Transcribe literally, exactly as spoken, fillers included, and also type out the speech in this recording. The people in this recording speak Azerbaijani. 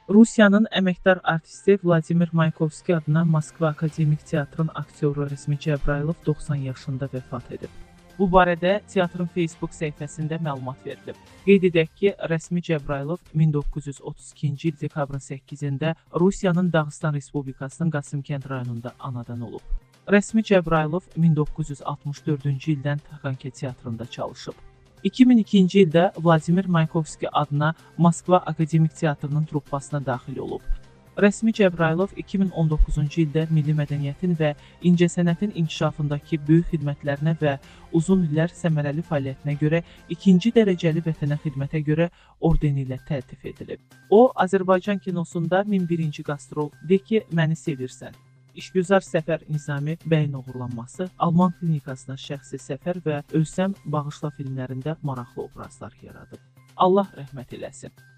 Rusiyanın əməkdar artisti Vladimir Maykovski adına Moskva Akademik Teatrın aktyoru Resmi Cəbrayılov doxsan yaşında vəfat edib. Bu barədə teatrın Facebook səhifəsində məlumat verilib. Qeyd edək ki, Resmi Cəbrayılov min doqquz yüz otuz ikinci il dekabrın səkkizində Rusiyanın Dağıstan Respublikasının Qasımkənd rayonunda anadan olub. Resmi Cəbrayılov min doqquz yüz altmış dördüncü ildən Taxanki teatrında çalışıb. iki min ikinci ildə Vladimir Maykovski adına Moskva Akademik Teatrının truppasına daxil olub. Resmi Cəbrayılov iki min on doqquzuncu ildə milli mədəniyyətin və incəsənətin inkişafındakı böyük xidmətlərinə və uzun illər səmərəli fəaliyyətinə görə ikinci dərəcəli vətənə xidmətə görə ordeni ilə təltif edilib. O, Azərbaycan kinosunda min birinci qastrol De ki, məni sevirsən, İşgüzar Səfər Nizami bəyin oğurlanması, Alman klinikasına şəxsi səfər və Ölsəm bağışla filmlərində maraqlı obrazlar yaradıb. Allah rəhmət eləsin.